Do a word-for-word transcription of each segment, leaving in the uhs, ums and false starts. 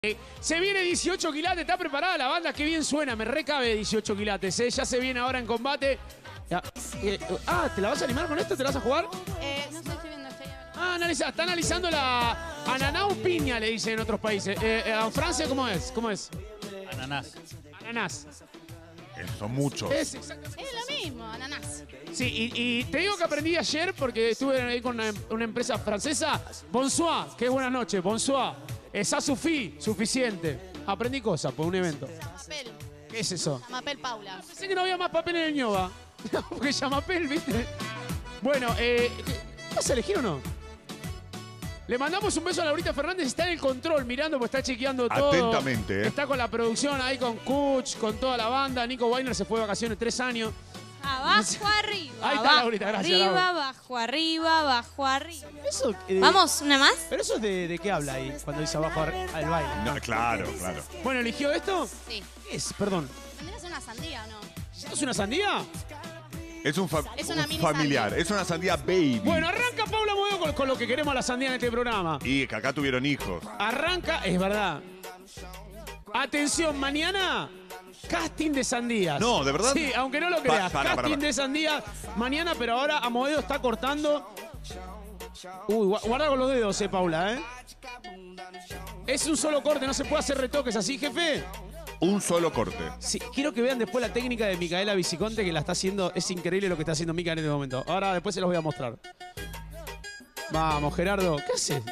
Eh, se viene dieciocho quilates, está preparada la banda, qué bien suena, me recabe dieciocho quilates, eh. Ya se viene ahora en combate. Ya, eh, ah, ¿te la vas a animar con esto? ¿Te la vas a jugar? Eh, no sé, estoy viendo, estoy hablando. Ah, analiza, está analizando la ananás piña, le dicen en otros países. Eh, eh, ¿En Francia cómo es? ¿Cómo es? Ananás. Ananás. Eh, son muchos. Es exactamente. Es lo mismo, ananás. Sí, y, y te digo que aprendí ayer porque estuve ahí con una, una empresa francesa. Bonsoir, que es buenas noches, bonsoir. Es a sufi, suficiente. Aprendí cosas por un evento. Mapel. ¿Qué es eso? Mapel Paula. Sé que no había más papel en el ñoba. Porque Yamapel, ¿viste? Bueno, eh, ¿vas a elegir o no? Le mandamos un beso a Laurita Fernández. Está en el control mirando, pues está chequeando todo. Atentamente, ¿eh? Está con la producción ahí con Kuch, con toda la banda. Nico Weiner se fue de vacaciones tres años. Abajo, arriba. Ahí está, abajo, Laurita, gracias, Arriba, Laura. abajo, arriba, abajo, arriba. Eso, eh, Vamos, ¿una más? ¿Pero eso es de, de qué habla ahí cuando dice abajo ar- al baile? No, claro, claro. Bueno, ¿eligió esto? Sí. ¿Qué es? Perdón. ¿Tendrías una sandía o no? ¿Esto es una sandía? Es un, fa- Es una un mini familiar, sandía. es una sandía baby. Bueno, arranca Paula Moedo con, con lo que queremos a la sandía en este programa. Y que acá tuvieron hijos. Arranca, es verdad. Atención, mañana, casting de sandías. No, ¿de verdad? Sí, aunque no lo Pa- creas. para, casting para, para. de sandías mañana, pero ahora Amoedo está cortando. Uy, gua- guarda con los dedos, eh, Paula, ¿eh? Es un solo corte, no se puede hacer retoques así, jefe. Un solo corte. Sí, quiero que vean después la técnica de Micaela Viciconte, que la está haciendo. Es increíble lo que está haciendo Mica en este momento. Ahora después se los voy a mostrar. Vamos, Gerardo. ¿Qué haces?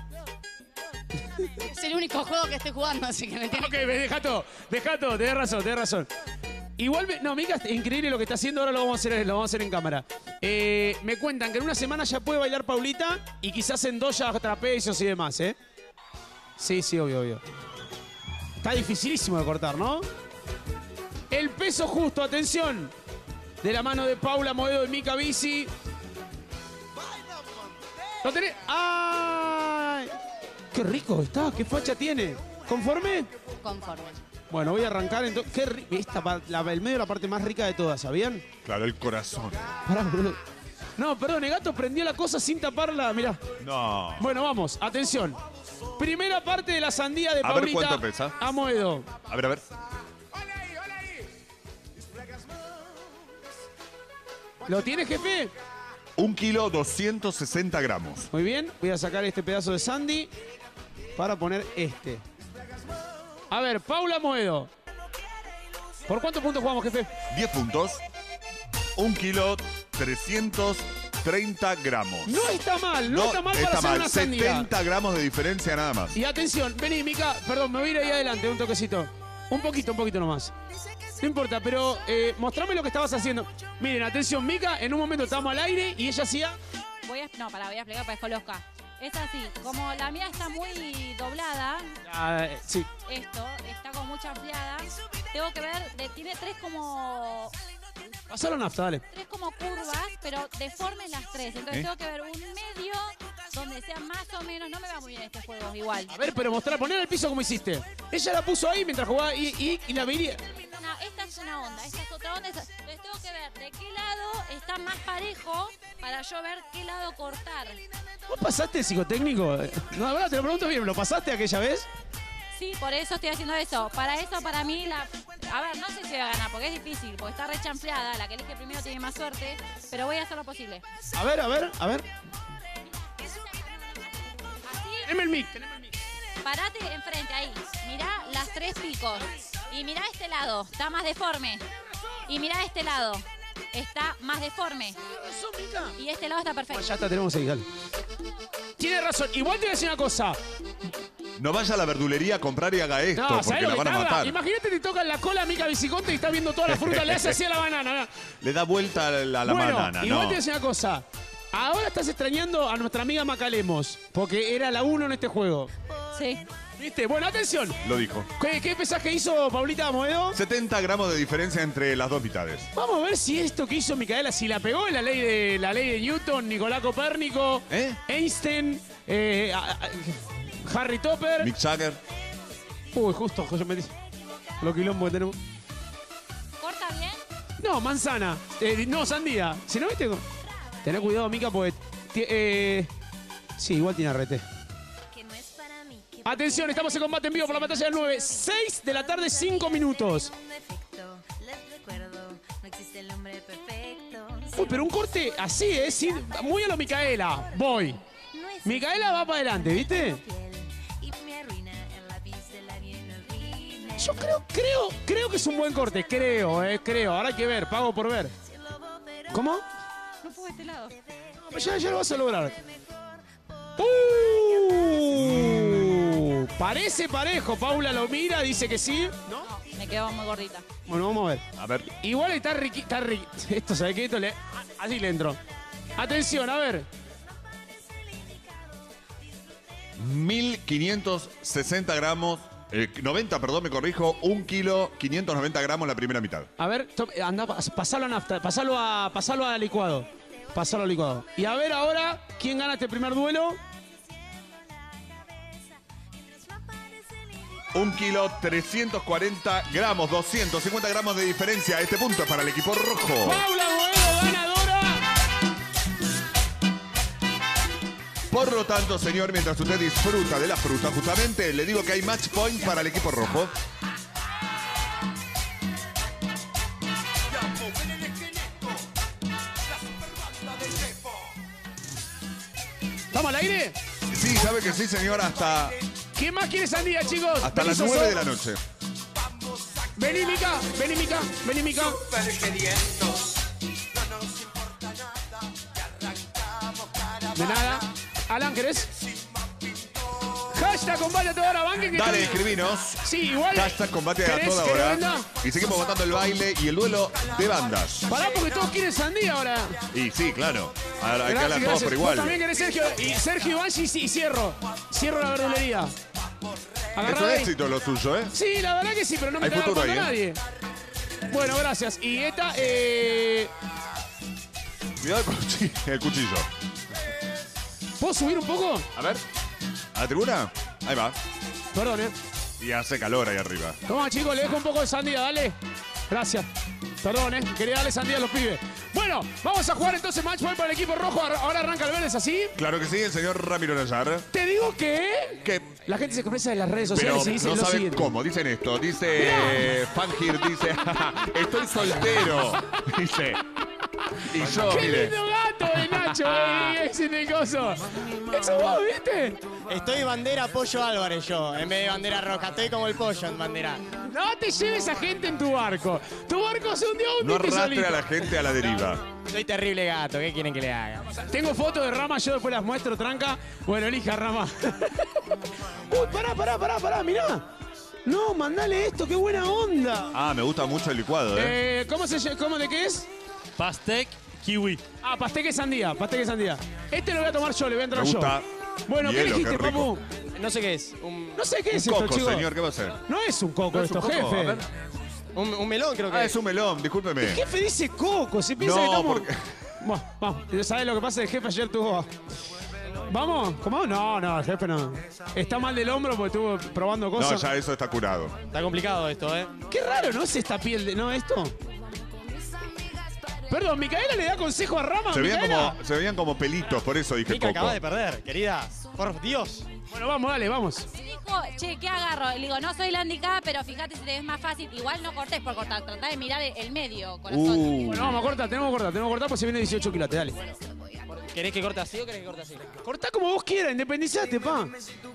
Es el único juego que estoy jugando, así que me tiene Ok, deja todo, deja todo, tenés razón, tenés razón. Igual, me- no, Mica, es increíble lo que está haciendo, ahora lo vamos a hacer, lo vamos a hacer en cámara. Eh, me cuentan que en una semana ya puede bailar Paulita y quizás en dos ya trapecios y demás, ¿eh? Sí, sí, obvio, obvio. Está dificilísimo de cortar, ¿no? El peso justo, atención. De la mano de Paula Moedo y Mica Bici. ¿Lo tenés? ¡Ay! ¡Qué rico está! ¡Qué facha tiene! ¿Conforme? conforme. Bueno, voy a arrancar entonces. Qué ri- Esta, pa- la, el medio es la parte más rica de todas, ¿sabían? Claro, el corazón. Pará, boludo. No, perdón, el gato prendió la cosa sin taparla, mirá. No. Bueno, vamos, atención. Primera parte de la sandía de A ver Paulita cuánto pesa. a Moedo. A ver, a ver. ¿Lo tiene, jefe? Un kilo doscientos sesenta gramos. Muy bien, voy a sacar este pedazo de sandy para poner este. A ver, Paula Moedo. ¿Por cuántos puntos jugamos, jefe? diez puntos. Un kilo trescientos treinta gramos. No está mal, no, está mal para está hacer mal. una sandía. setenta gramos de diferencia nada más. Y atención, vení, Mica, perdón, me voy a ir ahí adelante, un toquecito. Un poquito, un poquito nomás. No importa, pero eh, mostrame lo que estabas haciendo. Miren, atención, Mica, en un momento estábamos al aire y ella hacía... Voy a, no, para, voy a explicar para descolosca. Es así, como la mía está muy doblada, Ah, eh, sí. esto, está como mucha ampliada, tengo que ver, de- tiene tres como Pasalo nafta, dale. tres como curvas, pero deformes las tres. Entonces ¿Eh? tengo que ver un medio donde sea más o menos, no me va muy bien este juego, igual. A ver, pero mostrar, poner al piso como hiciste. Ella la puso ahí mientras jugaba y, y, y la veía. No, esta es una onda, esta es otra onda. esta- Entonces tengo que ver de qué lado está más parejo para yo ver qué lado cortar. ¿Vos pasaste el psicotécnico? No, la verdad, te lo pregunto bien, ¿lo pasaste aquella vez? Sí, por eso estoy haciendo eso. Para eso, para mí, la... A ver, no sé si voy a ganar, porque es difícil, porque está rechanfleada. La que elige primero tiene más suerte, pero voy a hacer lo posible. A ver, a ver, a ver. Así, Teneme el mic, teneme el mic. parate enfrente, ahí. Mirá las tres picos. Y mirá este lado, está más deforme. Y mirá este lado, está más deforme. Eso, Mica. Y este lado está Bueno, perfecto. ya está, tenemos ahí, dale. Tiene razón. Igual te voy a decir una cosa. No vaya a la verdulería a comprar y haga esto, No, porque ¿sabés la lo que van a tarda? matar. Imagínate te toca en la cola a Mica Viciconte y está viendo toda la fruta, le hace así a la banana. Le da vuelta a la, a la bueno, banana, igual ¿no? te voy a decir una cosa. Ahora estás extrañando a nuestra amiga Macalemos, porque era la uno en este juego. Sí. ¿Viste? Bueno, atención. Lo dijo. ¿Qué, qué pensás que hizo Paulita Moedo? setenta gramos de diferencia entre las dos mitades. Vamos a ver si esto que hizo Micaela, si la pegó en la ley de la ley de Newton, Nicolás Copérnico, ¿Eh? Einstein, eh, a- a- Harry Topper. Mick Jagger. Uy, justo, yo me lo quilombo que tenemos. ¿Corta bien? No, manzana. Eh, no, sandía. Si no viste. Tené cuidado, Mica, porque. ti- eh, sí, igual tiene arrete. Que no es para mí, que Atención, estamos en combate en vivo por la pantalla del nueve. seis de la tarde, cinco minutos. Uy, pero un corte así, ¿eh? Sí, muy a lo Micaela. Voy. Micaela va para adelante, ¿viste? Yo creo, creo, creo que es un buen corte. Creo, eh, creo. Ahora hay que ver, pago por ver. ¿Cómo? No puedo de este lado. Ya, ya lo vas a lograr. Uh, parece parejo. Paula lo mira, dice que sí. ¿No? Me quedo muy gordita. Bueno, vamos a ver. A ver. Igual está riqui, está riqui. Esto, ¿sabe qué? Esto le, así le entro. Atención, a ver. mil quinientos sesenta gramos. Eh, noventa, perdón, me corrijo. un kilo, quinientos noventa gramos la primera mitad. A ver, to- anda, pas- pasalo a nafta, pasalo a, pasalo a licuado. Pasalo al licuado. Y a ver ahora, ¿quién gana este primer duelo? un kilo, trescientos cuarenta gramos, doscientos cincuenta gramos de diferencia. Este punto es para el equipo rojo. Paula Boedo, ganadora. Por lo tanto, señor, mientras usted disfruta de la fruta, justamente, le digo que hay match point para el equipo rojo. ¿Estamos al aire? Sí, sabe que sí, señor, hasta, ¿Quién más quiere sandía, chicos? hasta Vení, las Soso. nueve de la noche. Vení, Mica, vení, Mica, vení, Mica. De nada. Alan, ¿querés? Hashtag combate a toda hora, banque que Dale, están- escribinos. Sí, igual. Hashtag combate a ¿Querés toda que lo hora. venda? Y seguimos votando el baile y el duelo de bandas. Pará porque todos quieren sandía ahora. Y sí, claro. Ahora hay que Gracias, hablar todos gracias. por Vos igual. también querés, Sergio. Y Sergio Iván y, y cierro. Cierro la verdulería. Es Agarrá un ahí. éxito lo suyo, ¿eh? Sí, la verdad que sí, pero no me Hay está futuro agarrando ahí, nadie. Bueno, gracias. Y esta, eh... Cuidado el cuchillo. El cuchillo. ¿Puedo subir un poco? A ver. ¿A la tribuna? Ahí va. Perdón, eh. Y hace calor ahí arriba. Toma, chicos, le dejo un poco de sandía, dale. Gracias. Perdón, eh. Quería darle sandía a los pibes. Bueno, vamos a jugar entonces match point para el equipo rojo. Ahora arranca el verde, ¿es así? Claro que sí, el señor Ramiro Nayar. Te digo que... Que, La gente se expresa en las redes pero sociales y dice no lo saben siguiente. cómo. Dicen esto. Dice Fangir, dice, estoy soltero. Dice. Y yo, ¡Qué mire. lindo gato de Nacho! eh, ¡Es el coso! ¡Eso vos, viste! Estoy bandera Pollo Álvarez yo, en vez de bandera roja. Estoy como el pollo en bandera. No te lleves a gente en tu barco. Tu barco se hundió un No tinte arrastre solito. a la gente a la deriva. Soy terrible gato, ¿qué quieren que le haga? Tengo fotos de Rama, yo después las muestro, tranca. Bueno, elija, Rama. Uy, pará, pará, pará, pará, mirá. No, mandale esto, qué buena onda. Ah, me gusta mucho el licuado, ¿eh? Eh, ¿Cómo se llama? ¿Cómo de qué es? Pastec kiwi. Ah, pastel que sandía, pastel que sandía. Este lo voy a tomar yo, le voy a entrar Me yo. gusta. Bueno, ¿qué Hielo, elegiste, qué rico. papu? No sé qué es. Un, No sé qué Un es esto, coco, chicos. señor, ¿qué va a hacer? No es un coco ¿No es un esto, coco? jefe. A ver. un, un melón creo que Ah, es un melón, discúlpeme. El jefe dice coco, si piensa No, que estamos... porque- Bueno, vamos. ¿Sabes lo que pasa? El jefe ayer tuvo... ¿Vamos? ¿Cómo? No, no, el jefe no. Está mal del hombro porque estuvo probando No, cosas. ya eso está curado. Está complicado esto, ¿eh? Qué raro, ¿no es esta piel de... ¿No esto? Perdón, ¿Micaela le da consejo a Rama? Se veían, ¿Micaela? como, se veían como pelitos, por eso dije Mica coco. acaba de perder, querida. Por Dios. Bueno, vamos, dale, vamos. Me dijo, che, ¿qué agarro? Le digo, no soy la indicada, pero fíjate si te ves más fácil. Igual no cortés por cortar, tratá de mirar el, el medio, corazón. Uh. Bueno, vamos a cortar, tenemos que cortar, tenemos que cortar porque se viene dieciocho quilates, dale. ¿Querés que corte así o querés que corte así? Cortá como vos quieras, independizate, pa.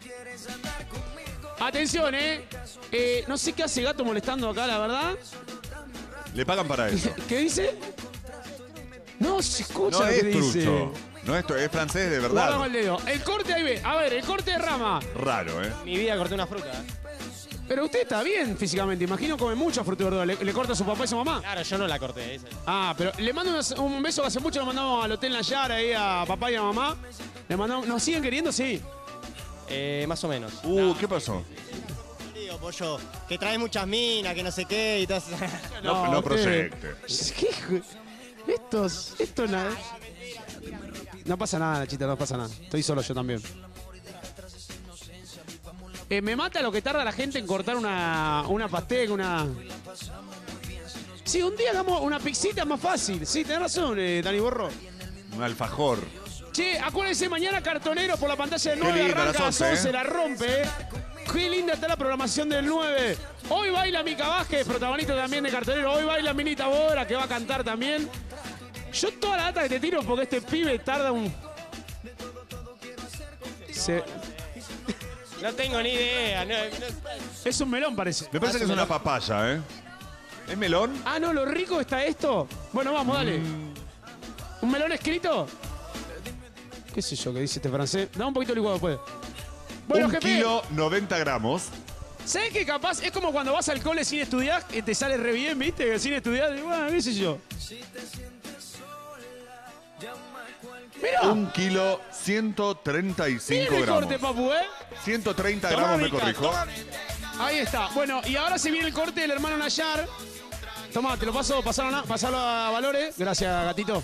Atención, ¿eh? eh. No sé qué hace Gato molestando acá, la verdad. Le pagan para eso. ¿Qué dice? No se escucha No lo que es dice. trucho. No es, es francés de Guarda con verdad. el dedo. El corte ahí ve. A ver, el corte de Rama. Raro, ¿eh? Mi vida corté una fruta. ¿eh? Pero usted está bien físicamente. Imagino come mucha fruta y verdura. ¿Le, le corta a su papá y a su mamá? Claro, yo no la corté. Esa. Ah, pero le mando unos- un beso que hace mucho lo mandamos al Hotel Nayar ahí a papá y a mamá. Le mandamos. ¿Nos siguen queriendo? Sí. Eh, más o menos. Uh, ¿qué pasó? Digo, pollo, que trae muchas minas, que no sé qué y todo eso. No, no usted- proyecte. ¿Qué hijo- Estos. Esto nada. No pasa nada, Nachita, no pasa nada. Estoy solo yo también. Eh, me mata lo que tarda la gente en cortar una, una pastel, una... Sí, un día hagamos una pixita más fácil. Sí, tenés razón, eh, Dani Borro. Un alfajor. Che, acuérdense, mañana Cartonero por la pantalla del Qué nueve, linda, arranca a las las once, once, ¿eh? la rompe. Qué linda está la programación del nueve. Hoy baila Mica Vázquez, protagonista también de Cartonero. Hoy baila Minita Bora, que va a cantar también. Yo toda la data que te tiro porque este pibe tarda un... Se- No tengo ni idea. no- no- Es un melón, parece. Me parece que es una papaya, ¿eh? ¿Es melón? Ah, no, lo rico está esto. Bueno, vamos, dale. ¿Un melón escrito? ¿Qué sé yo qué dice este francés? Da un poquito de licuado después. Bueno, un jefe, kilo, noventa gramos. ¿sabes qué capaz? Es como cuando vas al cole sin estudiar, que te sale re bien, ¿viste? Sin estudiar, y bueno, qué sé yo. Mira, Un kilo, ciento treinta y cinco el gramos. corte, papu, ¿eh? ciento treinta Tomá, gramos, me Mica, corrijo. Ahí está. Bueno, y ahora se viene el corte del hermano Nayar. Tomá, te lo paso, pasalo a, pasalo a Valores. Gracias, gatito.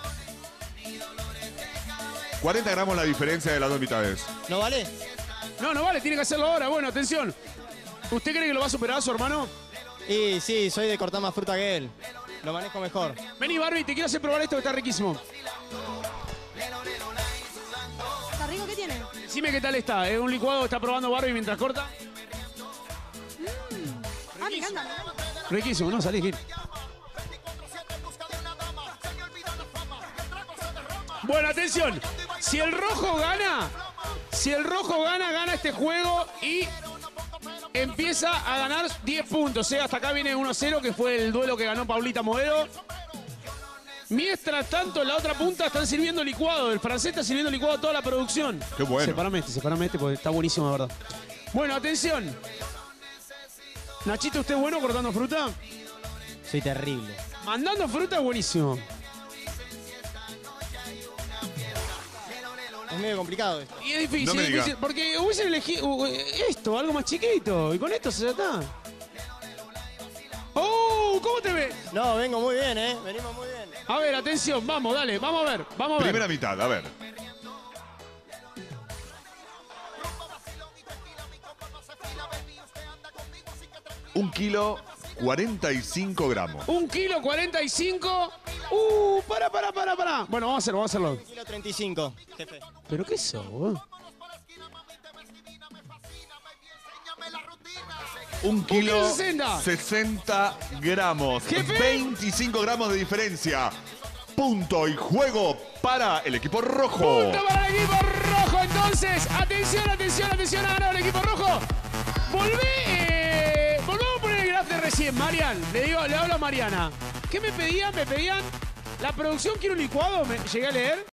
cuarenta gramos la diferencia de las dos mitades. ¿No vale? No, no vale, tiene que hacerlo ahora. Bueno, atención. ¿Usted cree que lo va a superar a su hermano? Y sí, soy de cortar más fruta que él. Lo manejo mejor. Vení, Barbie, te quiero hacer probar esto que está riquísimo. ¿Está rico? ¿Qué tiene? Decime qué tal está. Es un licuado que está probando Barbie mientras corta. Ah, me encanta. me encanta. Riquísimo, ¿no? Salí, Gil. Bueno, atención. Si el rojo gana, si el rojo gana, gana este juego y empieza a ganar diez puntos. ¿eh? Hasta acá viene uno cero, que fue el duelo que ganó Paulita Modelo. Mientras tanto, en la otra punta están sirviendo licuado. El francés está sirviendo licuado a toda la producción. Qué bueno. Separame este, separame este porque está buenísimo, de verdad. Bueno, atención. Nachito, ¿usted es bueno cortando fruta? Soy terrible. Mandando fruta es buenísimo. Es medio complicado esto. Y es difícil, No me es diga. difícil. Porque hubiesen elegido uh, esto, algo más chiquito. Y con esto se ya está. ¡Oh! ¿Cómo te ves? No, vengo muy bien, ¿eh? Venimos muy bien. A ver, atención, vamos, dale, vamos a ver, vamos a ver. Primera mitad, a ver. Un kilo, cuarenta y cinco gramos. Un kilo cuarenta y cinco. Uh, para, para, para, para. Bueno, vamos a hacerlo, vamos a hacerlo. Kilo treinta y cinco, jefe. ¿Pero qué es eso, boludo? Un kilo, sesenta. sesenta gramos. Jefe. veinticinco gramos de diferencia. Punto y juego para el equipo rojo. Punto para el equipo rojo, entonces. Atención, atención, atención, ha ganado el equipo rojo. Volvé, eh, volvemos a poner el graf de recién, Marian. Le digo, le hablo a Mariana. ¿Qué me pedían? Me pedían la producción, quiero un licuado. Me, llegué a leer.